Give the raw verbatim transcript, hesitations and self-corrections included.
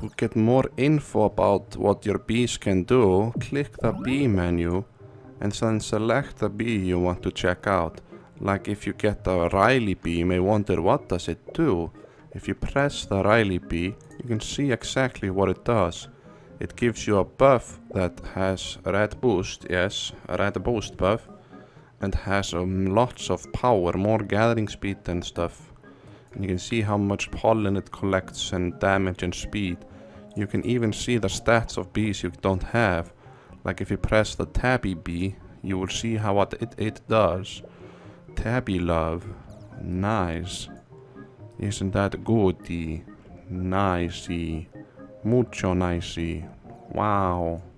To get more info about what your bees can do, click the bee menu and then select the bee you want to check out. Like if you get a Riley bee, you may wonder what does it do. If you press the Riley bee, you can see exactly what it does. It gives you a buff that has a red boost, yes, a red boost buff, and has um, lots of power, more gathering speed and stuff. And you can see how much pollen it collects and damage and speed. You can even see the stats of bees you don't have. Like if you press the tabby bee, you will see how what it, it does. Tabby love, nice. Isn't that goody? Nicey, mucho nicey. Wow.